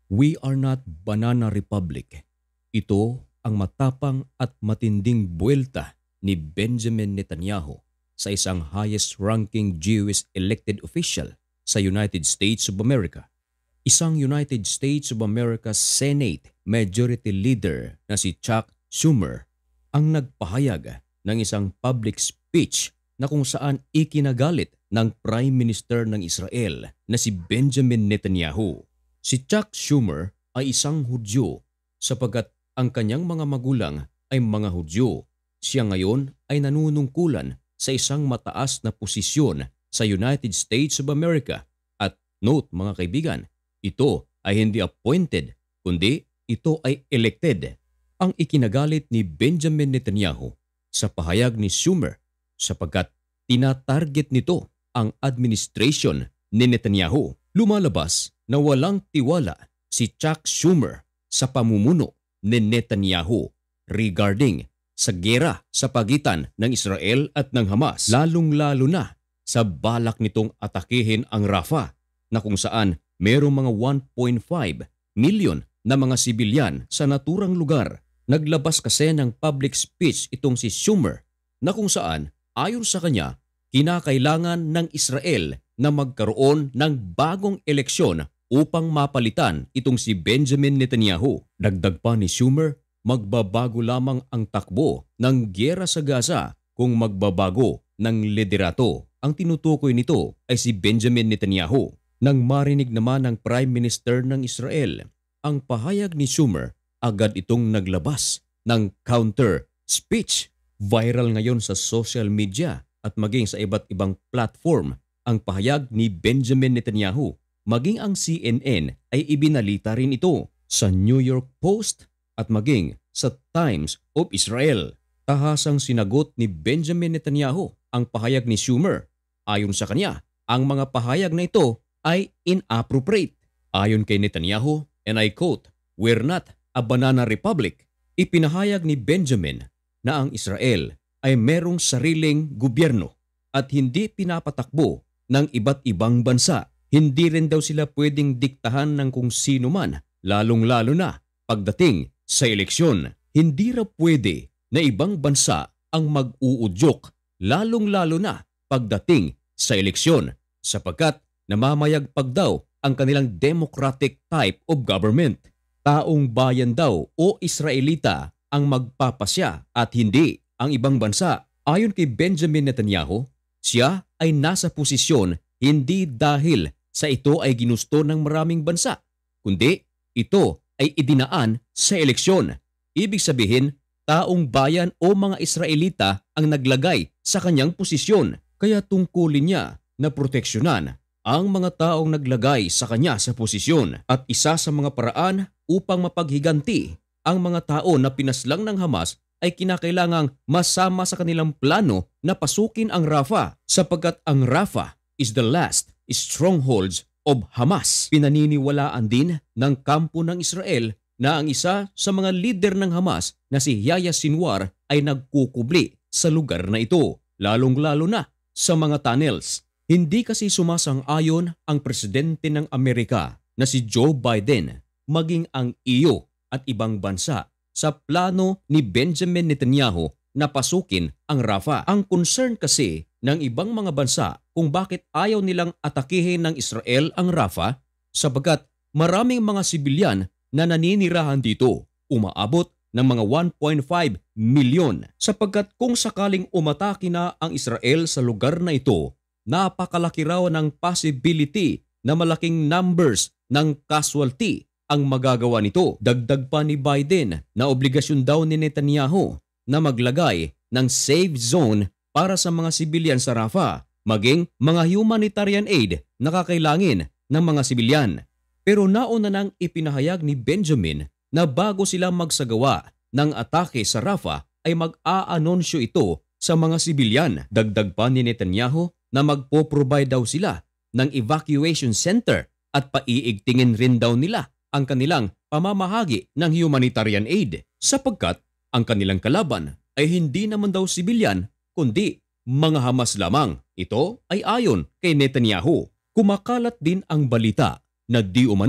We are not banana republic. Ito ang matapang at matinding buwelta ni Benjamin Netanyahu sa isang highest-ranking Jewish elected official sa United States of America. Isang United States of America Senate Majority Leader na si Chuck Schumer ang nagpahayag ng isang public speech na kung saan ikinagalit ng Prime Minister ng Israel na si Benjamin Netanyahu. Si Chuck Schumer ay isang Hudyo sapagkat ang kanyang mga magulang ay mga Hudyo. Siya ngayon ay nanunungkulan sa isang mataas na posisyon sa United States of America. At note mga kaibigan, ito ay hindi appointed kundi ito ay elected. Ang ikinagalit ni Benjamin Netanyahu sa pahayag ni Schumer sapagkat tinatarget nito ang administration ni Netanyahu. Lumalabas na walang tiwala si Chuck Schumer sa pamumuno ni Netanyahu regarding sa giyera sa pagitan ng Israel at ng Hamas, lalong-lalo na sa balak nitong atakihin ang Rafah na kung saan mayroong mga 1.5 million na mga sibilyan sa naturang lugar. Naglabas kasi ng public speech itong si Schumer na kung saan ayon sa kanya kinakailangan ng Israel na magkaroon ng bagong eleksyon upang mapalitan itong si Benjamin Netanyahu. Dagdag pa ni Schumer, magbabago lamang ang takbo ng giyera sa Gaza kung magbabago ng liderato. Ang tinutukoy nito ay si Benjamin Netanyahu. Nang marinig naman ng Prime Minister ng Israel ang pahayag ni Schumer, agad itong naglabas ng counter speech. Viral ngayon sa social media at maging sa iba't ibang platform ang pahayag ni Benjamin Netanyahu. Maging ang CNN ay ibinalita rin ito sa New York Post at maging sa Times of Israel. Tahasang sinagot ni Benjamin Netanyahu ang pahayag ni Schumer. Ayon sa kanya, ang mga pahayag na ito ay inappropriate. Ayon kay Netanyahu, and I quote, "We're not a banana republic." Ipinahayag ni Benjamin na ang Israel ay merong sariling gobyerno at hindi pinapatakbo ng iba't ibang bansa. Hindi rin daw sila pwedeng diktahan ng kung sino man, lalong-lalo na pagdating sa eleksyon. Hindi raw pwede na ibang bansa ang mag-uudyok, lalong-lalo na pagdating sa eleksyon, sapagkat namamayagpag daw ang kanilang democratic type of government. Taong bayan daw o Israelita ang magpapasya at hindi ang ibang bansa. Ayon kay Benjamin Netanyahu, siya ay nasa posisyon hindi dahil sa ito ay ginusto ng maraming bansa, kundi ito ay idinaan sa eleksyon. Ibig sabihin, taong bayan o mga Israelita ang naglagay sa kanyang posisyon. Kaya tungkulin niya na proteksyonan ang mga taong naglagay sa kanya sa posisyon. At isa sa mga paraan upang mapaghiganti ang mga tao na pinaslang ng Hamas ay kinakailangang masama sa kanilang plano na pasukin ang Rafah, sapagkat ang Rafah is the last strongholds of Hamas. Pinaniniwalaan din ng kampo ng Israel na ang isa sa mga leader ng Hamas na si Yahya Sinwar ay nagkukubli sa lugar na ito, lalong-lalo na sa mga tunnels. Hindi kasi sumasang-ayon ang presidente ng Amerika na si Joe Biden, maging ang EU at ibang bansa sa plano ni Benjamin Netanyahu na pasukin ang Rafah. Ang concern kasi ng ibang mga bansa kung bakit ayaw nilang atakihin ng Israel ang Rafah, sapagkat maraming mga sibilyan na naninirahan dito, umaabot ng mga 1.5 milyon. Sapagkat kung sakaling umatake na ang Israel sa lugar na ito, napakalaki raw ng possibility na malaking numbers ng casualty ang magagawa nito. Dagdag pa ni Biden na obligasyon daw ni Netanyahu na maglagay ng safe zone para sa mga sibilyan sa Rafah, maging mga humanitarian aid na kakailangan ng mga sibilyan. Pero nauna nang ipinahayag ni Benjamin na bago sila magsagawa ng atake sa Rafah ay mag-aanonsyo ito sa mga sibilyan. Dagdag pa ni Netanyahu na magpo-provide daw sila ng evacuation center at paiigtingin rin daw nila ang kanilang pamamahagi ng humanitarian aid, sapagkat ang kanilang kalaban ay hindi naman daw sibilyan kundi mga Hamas lamang. Ito ay ayon kay Netanyahu. Kumakalat din ang balita na di umano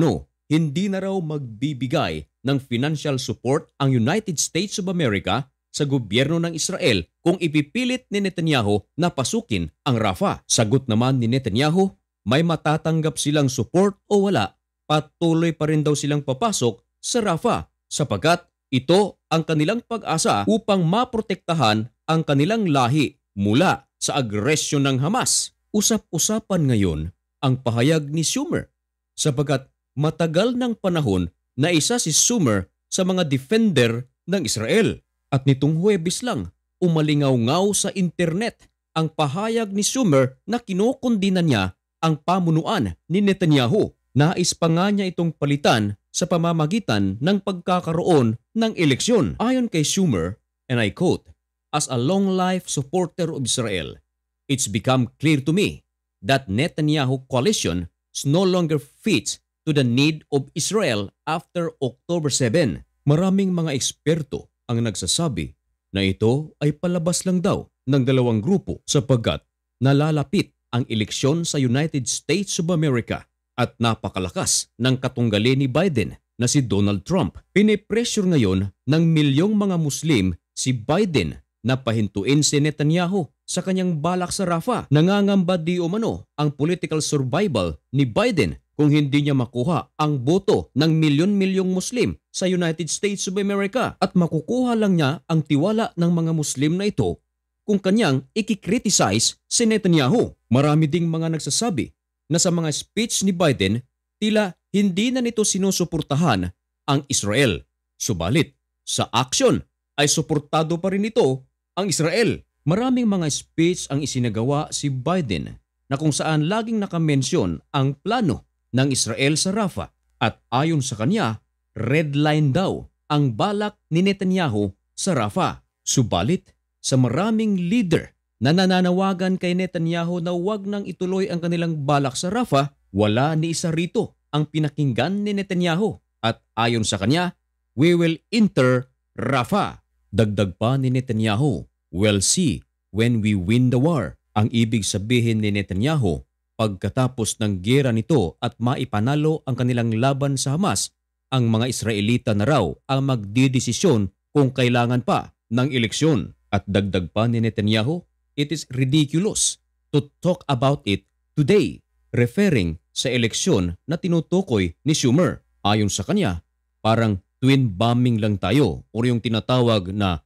hindi na raw magbibigay ng financial support ang United States of America sa gobyerno ng Israel kung ipipilit ni Netanyahu na pasukin ang Rafah. Sagot naman ni Netanyahu, may matatanggap silang support o wala, patuloy pa rin daw silang papasok sa Rafah sapagkat ito ang kanilang pag-asa upang maprotektahan ang kanilang lahi mula sa agresyon ng Hamas. Usap-usapan ngayon ang pahayag ni Schumer sapagkat matagal ng panahon na isa si Schumer sa mga defender ng Israel. At nitong Huwebes lang, umalingaw-ngaw sa internet ang pahayag ni Schumer na kinokondina niya ang pamunuan ni Netanyahu. Nais pa nga niya itong palitan sa pamamagitan ng pagkakaroon ng eleksyon. Ayon kay Schumer, and I quote, "As a long-life supporter of Israel, it's become clear to me that Netanyahu coalition no longer fits to the need of Israel after October 7. Maraming mga eksperto ang nagsasabi na ito ay palabas lang daw ng dalawang grupo sapagkat nalalapit ang eleksyon sa United States of America at napakalakas ng katunggali ni Biden na si Donald Trump. Pinipressure ngayon ng milyong mga Muslim si Biden na pahintuin si Netanyahu sa kanyang balak sa Rafah. Nangangamba di umano ang political survival ni Biden kung hindi niya makuha ang boto ng milyon-milyong Muslim sa United States of America at makukuha lang niya ang tiwala ng mga Muslim na ito kung kanyang ikikriticize si Netanyahu. Marami ding mga nagsasabi na sa mga speech ni Biden, tila hindi na nito sinusuportahan ang Israel. Subalit, sa action ay suportado pa rin ito ang Israel. Maraming mga speech ang isinagawa si Biden na kung saan laging nakamensyon ang plano ng Israel sa Rafah at ayon sa kanya, red line daw ang balak ni Netanyahu sa Rafah. Subalit, sa maraming leader na nananawagan kay Netanyahu na huwag nang ituloy ang kanilang balak sa Rafah, wala ni isa rito ang pinakinggan ni Netanyahu at ayon sa kanya, we will enter Rafah. Dagdag pa ni Netanyahu, we'll see when we win the war. Ang ibig sabihin ni Netanyahu, pagkatapos ng giyera nito at maipanalo ang kanilang laban sa Hamas, ang mga Israelita na raw ang magdidesisyon kung kailangan pa ng eleksyon. At dagdag pa ni Netanyahu, it is ridiculous to talk about it today, referring sa eleksyon na tinutukoy ni Schumer. Ayon sa kanya, parang twin bombing lang tayo o yung tinatawag na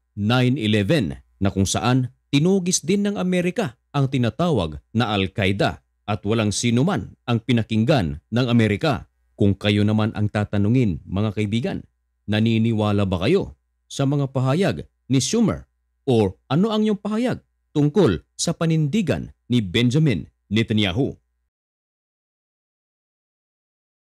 9/11 na kung saan tinugis din ng Amerika ang tinatawag na Al-Qaeda. At walang sino man ang pinakinggan ng Amerika. Kung kayo naman ang tatanungin, mga kaibigan, naniniwala ba kayo sa mga pahayag ni Schumer? O ano ang iyong pahayag tungkol sa panindigan ni Benjamin Netanyahu?